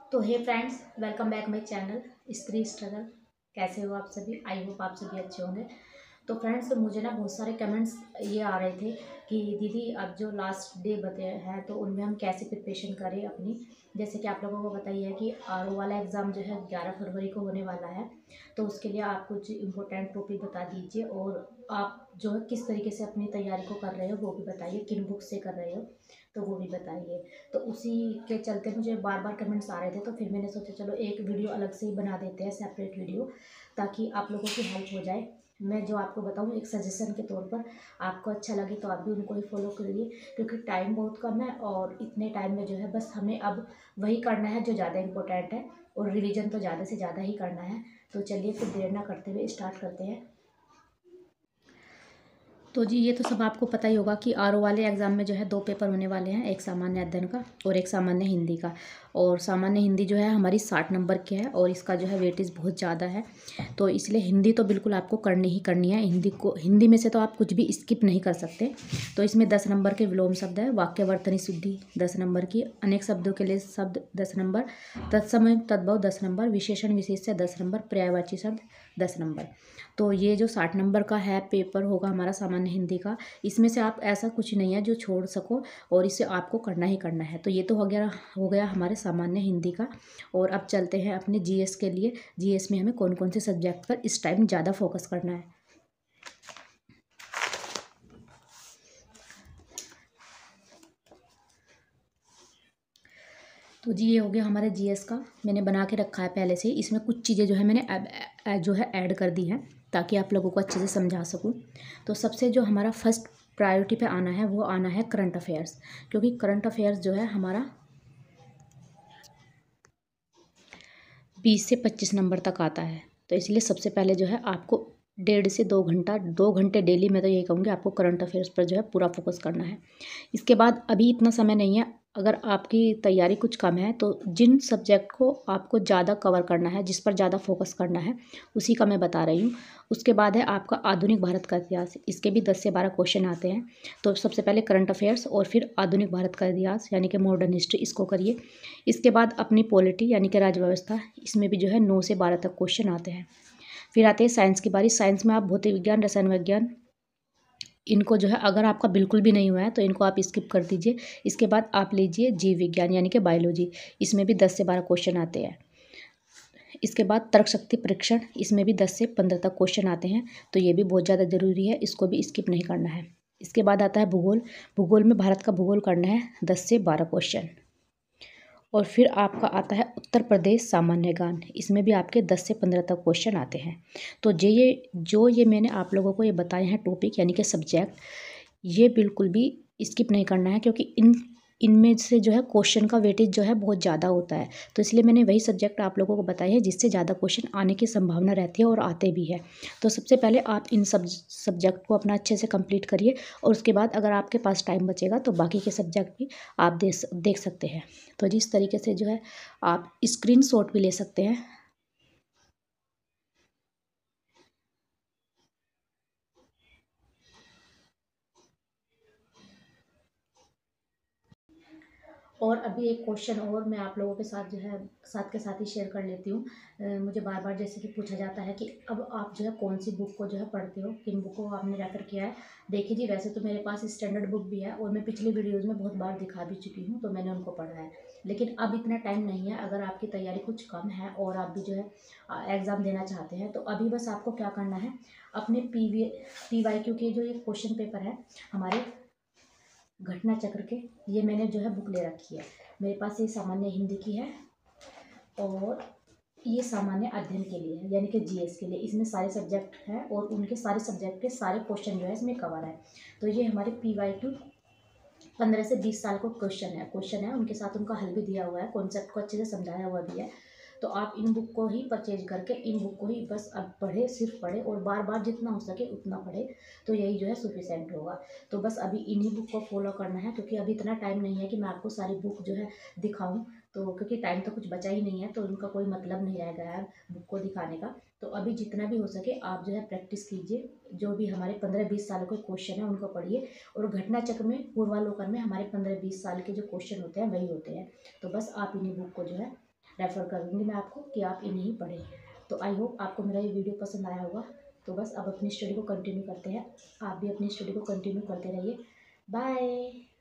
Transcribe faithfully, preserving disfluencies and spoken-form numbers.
तो hey friends, welcome back my channel Stree struggle. कैसे हो आप सभी? आई होप आप सभी अच्छे होंगे। तो फ्रेंड्स, मुझे ना बहुत सारे कमेंट्स ये आ रहे थे कि दीदी अब जो लास्ट डे बचे हैं तो उनमें हम कैसे प्रिपरेशन करें अपनी। जैसे कि आप लोगों को बताइए है कि आर ओ वाला एग्ज़ाम जो है ग्यारह फरवरी को होने वाला है। तो उसके लिए आप कुछ इम्पोर्टेंट टॉपिक बता दीजिए और आप जो है किस तरीके से अपनी तैयारी को कर रहे हो वो भी बताइए, किन बुक से कर रहे हो तो वो भी बताइए। तो उसी के चलते मुझे बार बार कमेंट्स आ रहे थे, तो फिर मैंने सोचा चलो एक वीडियो अलग से ही बना देते हैं, सेपरेट वीडियो, ताकि आप लोगों की हेल्प हो जाए। मैं जो आपको बताऊँ एक सजेशन के तौर पर, आपको अच्छा लगे तो आप भी उनको ही फॉलो करिए, क्योंकि टाइम बहुत कम है और इतने टाइम में जो है बस हमें अब वही करना है जो ज़्यादा इम्पोर्टेंट है, और रिवीजन तो ज़्यादा से ज़्यादा ही करना है। तो चलिए फिर देर ना करते हुए स्टार्ट करते हैं। तो जी, ये तो सब आपको पता ही होगा कि आर ओ वाले एग्ज़ाम में जो है दो पेपर होने वाले हैं, एक सामान्य अध्ययन का और एक सामान्य हिंदी का। और सामान्य हिंदी जो है हमारी साठ नंबर की है और इसका जो है वेटेज बहुत ज़्यादा है, तो इसलिए हिंदी तो बिल्कुल आपको करनी ही करनी है। हिंदी को हिंदी में से तो आप कुछ भी स्किप नहीं कर सकते। तो इसमें दस नंबर के विलोम शब्द है, वाक्य वर्तनी शुद्धि दस नंबर की, अनेक शब्दों के लिए शब्द दस नंबर, तत्समय तद्भव दस नंबर, विशेषण विशेष्य दस नंबर, पर्यायवाची शब्द दस नंबर। तो ये जो साठ नंबर का है पेपर होगा हमारा सामान्य हिंदी का, इसमें से आप ऐसा कुछ नहीं है जो छोड़ सको और इसे आपको करना ही करना है। तो ये तो हो गया हो गया हमारे सामान्य हिंदी का। और अब चलते हैं अपने जी एस के लिए। जी एस में हमें कौन कौन से सब्जेक्ट पर इस टाइम ज़्यादा फोकस करना है। तो जी, ये हो गया हमारे जी एस का, मैंने बना के रखा है पहले से ही। इसमें कुछ चीज़ें जो है मैंने अब अ, जो है ऐड कर दी हैं ताकि आप लोगों को अच्छे से समझा सकूं। तो सबसे जो हमारा फर्स्ट प्रायोरिटी पे आना है वो आना है करंट अफेयर्स, क्योंकि करंट अफेयर्स जो है हमारा बीस से पच्चीस नंबर तक आता है। तो इसलिए सबसे पहले जो है आपको डेढ़ से दो घंटा दो घंटे डेली, मैं तो यही कहूँगी, आपको करंट अफेयर्स पर जो है पूरा फोकस करना है। इसके बाद अभी इतना समय नहीं है, अगर आपकी तैयारी कुछ कम है तो जिन सब्जेक्ट को आपको ज़्यादा कवर करना है, जिस पर ज़्यादा फोकस करना है, उसी का मैं बता रही हूँ। उसके बाद है आपका आधुनिक भारत का इतिहास, इसके भी दस से बारह क्वेश्चन आते हैं। तो सबसे पहले करंट अफेयर्स और फिर आधुनिक भारत का इतिहास यानी कि मॉडर्न हिस्ट्री, इसको करिए। इसके बाद अपनी पॉलिटी यानी कि राज्य व्यवस्था, इसमें भी जो है नौ से बारह तक क्वेश्चन आते हैं। फिर आते हैं साइंस की बारी। साइंस में आप भौतिक विज्ञान, रसायन विज्ञान, इनको जो है अगर आपका बिल्कुल भी नहीं हुआ है तो इनको आप स्किप कर दीजिए। इसके बाद आप लीजिए जीव विज्ञान यानी कि बायोलॉजी, इसमें भी दस से बारह क्वेश्चन आते हैं। इसके बाद तर्क शक्ति परीक्षण, इसमें भी दस से पंद्रह तक क्वेश्चन आते हैं, तो ये भी बहुत ज़्यादा ज़रूरी है, इसको भी स्किप नहीं करना है। इसके बाद आता है भूगोल। भूगोल में भारत का भूगोल करना है, दस से बारह क्वेश्चन। और फिर आपका आता है उत्तर प्रदेश सामान्य ज्ञान, इसमें भी आपके दस से पंद्रह तक क्वेश्चन आते हैं। तो जे ये जो ये मैंने आप लोगों को ये बताए हैं टॉपिक यानी कि सब्जेक्ट, ये बिल्कुल भी स्किप नहीं करना है, क्योंकि इन इनमें से जो है क्वेश्चन का वेटेज जो है बहुत ज़्यादा होता है। तो इसलिए मैंने वही सब्जेक्ट आप लोगों को बताए हैं जिससे ज़्यादा क्वेश्चन आने की संभावना रहती है और आते भी है। तो सबसे पहले आप इन सब सब्जेक्ट को अपना अच्छे से कंप्लीट करिए, और उसके बाद अगर आपके पास टाइम बचेगा तो बाकी के सब्जेक्ट भी आप देख देख सकते हैं। तो जिस तरीके से जो है आप स्क्रीन शॉट भी ले सकते हैं। और अभी एक क्वेश्चन और मैं आप लोगों के साथ जो है साथ के साथ ही शेयर कर लेती हूँ। अ, मुझे बार बार जैसे कि पूछा जाता है कि अब आप जो है कौन सी बुक को जो है पढ़ते हो, किन बुक को आपने रेफर किया है। देखिए जी, वैसे तो मेरे पास स्टैंडर्ड बुक भी है और मैं पिछली वीडियोज़ में बहुत बार दिखा भी चुकी हूँ, तो मैंने उनको पढ़ा है। लेकिन अब इतना टाइम नहीं है, अगर आपकी तैयारी कुछ कम है और आप भी जो है एग्ज़ाम देना चाहते हैं, तो अभी बस आपको क्या करना है, अपने P V P Y Q के जो ये क्वेश्चन पेपर है हमारे घटना चक्र के, ये मैंने जो है बुक ले रखी है। मेरे पास ये सामान्य हिंदी की है और ये सामान्य अध्ययन के लिए है यानी कि जी एस के लिए। इसमें सारे सब्जेक्ट हैं और उनके सारे सब्जेक्ट के सारे क्वेश्चन जो है इसमें कवर है। तो ये हमारे पी वाई क्यू पंद्रह से बीस साल को क्वेश्चन है क्वेश्चन है उनके साथ उनका हल भी दिया हुआ है, कॉन्सेप्ट को अच्छे से समझाया हुआ भी है। तो आप इन बुक को ही परचेज करके इन बुक को ही बस अब पढ़े, सिर्फ पढ़े और बार बार जितना हो सके उतना पढ़े, तो यही जो है सफिशेंट होगा। तो बस अभी इन्हीं बुक को फॉलो करना है, क्योंकि अभी इतना टाइम नहीं है कि मैं आपको सारी बुक जो है दिखाऊं, तो क्योंकि टाइम तो कुछ बचा ही नहीं है, तो उनका कोई मतलब नहीं रह गया है बुक को दिखाने का। तो अभी जितना भी हो सके आप जो है प्रैक्टिस कीजिए, जो भी हमारे पंद्रह बीस साल के क्वेश्चन है उनको पढ़िए। और घटना चक्र में, पूर्वालोकन में हमारे पंद्रह बीस साल के जो क्वेश्चन होते हैं वही होते हैं। तो बस आप इन्हीं बुक को जो है रेफ़र कर दूँगी मैं आपको कि आप इन्हें ही पढ़ें। तो आई होप आपको मेरा ये वीडियो पसंद आया होगा। तो बस अब अपनी स्टडी को कंटिन्यू करते हैं। आप भी अपनी स्टडी को कंटिन्यू करते रहिए। बाय।